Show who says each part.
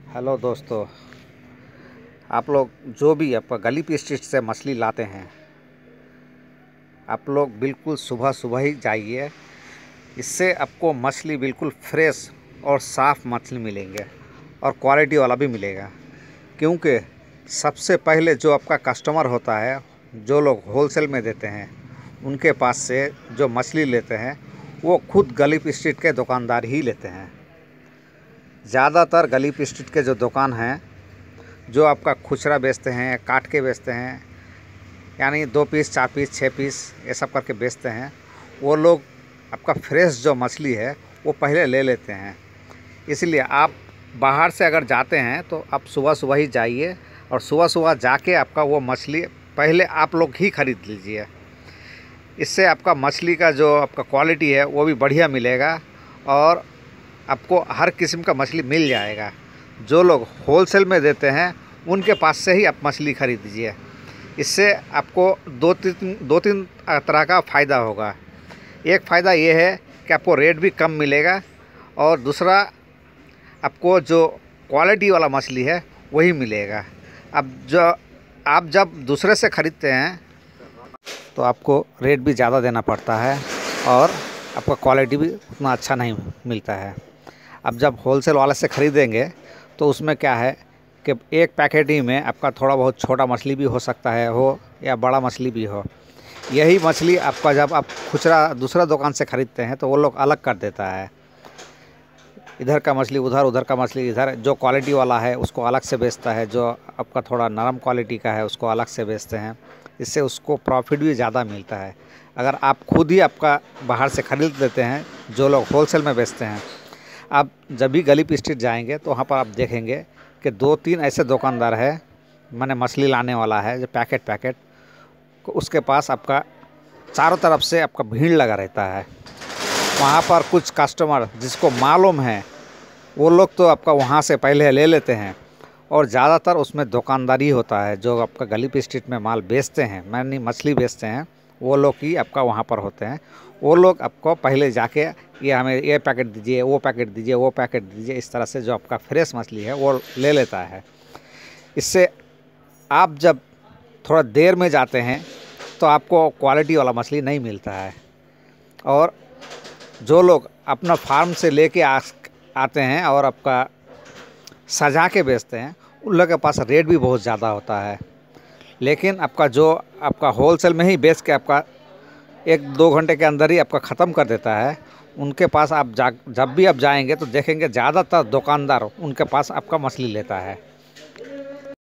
Speaker 1: Hello दोस्तों, आप लोग जो भी आपका गली पे स्ट्रीट से मछली लाते हैं, आप लोग बिल्कुल सुबह सुबह ही जाइए। इससे आपको मछली बिल्कुल फ्रेश और साफ़ मछली मिलेंगे और क्वालिटी वाला भी मिलेगा। क्योंकि सबसे पहले जो आपका कस्टमर होता है, जो लोग होलसेल में देते हैं, उनके पास से जो मछली लेते हैं वो खुद गली पे स्ट्रीट के दुकानदार ही लेते हैं। ज़्यादातर गली पे स्ट्रीट के जो दुकान हैं, जो आपका खुचरा बेचते हैं, काट के बेचते हैं, यानी 2 पीस 4 पीस 6 पीस ये सब करके बेचते हैं, वो लोग आपका फ्रेश जो मछली है वो पहले ले लेते हैं। इसलिए आप बाहर से अगर जाते हैं तो आप सुबह सुबह ही जाइए और सुबह सुबह जाके आपका वो मछली पहले आप लोग ही ख़रीद लीजिए। इससे आपका मछली का जो आपका क्वालिटी है वो भी बढ़िया मिलेगा और आपको हर किस्म का मछली मिल जाएगा। जो लोग होलसेल में देते हैं उनके पास से ही आप मछली ख़रीद लीजिए। इससे आपको दो तीन तरह का फ़ायदा होगा। एक फ़ायदा ये है कि आपको रेट भी कम मिलेगा और दूसरा आपको जो क्वालिटी वाला मछली है वही मिलेगा। अब आप जब दूसरे से ख़रीदते हैं तो आपको रेट भी ज़्यादा देना पड़ता है और आपका क्वालिटी भी उतना अच्छा नहीं मिलता है। अब जब होलसेल वाले से ख़रीदेंगे तो उसमें क्या है कि एक पैकेट ही में आपका थोड़ा बहुत छोटा मछली भी हो सकता है या बड़ा मछली भी हो। यही मछली आपका जब आप खुचरा दूसरा दुकान से ख़रीदते हैं तो वो लोग अलग कर देता है। इधर का मछली उधर, उधर का मछली इधर, जो क्वालिटी वाला है उसको अलग से बेचता है, जो आपका थोड़ा नरम क्वालिटी का है उसको अलग से बेचते हैं। इससे उसको प्रॉफिट भी ज़्यादा मिलता है। अगर आप खुद ही आपका बाहर से ख़रीद लेते हैं, जो लोग होलसेल में बेचते हैं, आप जब भी गली पे स्ट्रीट जाएंगे तो वहाँ पर आप देखेंगे कि 2-3 ऐसे दुकानदार है, माने मछली लाने वाला है जो पैकेट उसके पास आपका चारों तरफ से आपका भीड़ लगा रहता है। वहाँ पर कुछ कस्टमर जिसको मालूम है वो लोग तो आपका वहाँ से पहले ले लेते हैं और ज़्यादातर उसमें दुकानदारी होता है। जो आपका गली पे स्ट्रीट में माल बेचते हैं, माने मछली बेचते हैं, वो लोग ही आपका वहाँ पर होते हैं। वो लोग आपको पहले जाके ये हमें ये पैकेट दीजिए, वो पैकेट दीजिए, वो पैकेट दीजिए, इस तरह से जो आपका फ्रेश मछली है वो ले लेता है। इससे आप जब थोड़ा देर में जाते हैं तो आपको क्वालिटी वाला मछली नहीं मिलता है। और जो लोग अपना फार्म से लेके आते हैं और आपका सजा के बेचते हैं, उन लोगों के पास रेट भी बहुत ज़्यादा होता है। लेकिन आपका होलसेल में ही बेच के आपका 1-2 घंटे के अंदर ही आपका ख़त्म कर देता है, उनके पास आप जब भी आप जाएंगे तो देखेंगे ज़्यादातर दुकानदार उनके पास आपका मछली लेता है।